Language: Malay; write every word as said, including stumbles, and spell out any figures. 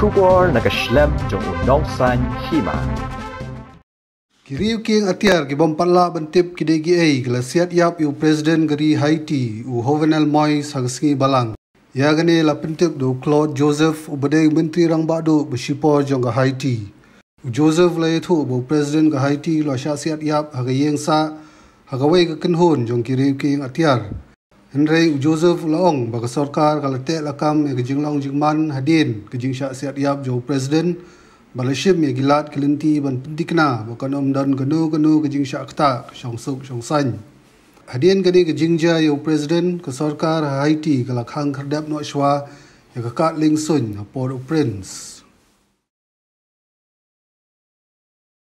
Shubor nakaslem jong unongsan Hima. Riew Kieng Atiar ki bompalla bantip ki degi ai kala Siat yap yu president gari Haiti u Hovenel Mois hagsngi balang. Ya gane la pentip do Claude Joseph u badeng menteri rang bado bersipo jong ga Haiti. U Joseph la yethu bo president ga Haiti lo sha Siat yap hagayeng sa hagawai ka kenhon jong ki Riew Kieng Atiar. Henry u Joseph laong baga sarkar kala te lakam e jinglong jingman hadin ke jing sha Siat yap jo president balashim ye gilat kelinti ban pentikna bakan om dan ganu ganu ke jing sha kta shong suk shong san hadin gani ke jingja yo president ke sarkar Haiti kala khang khardap no shwa ya ka kat ling sun port au prince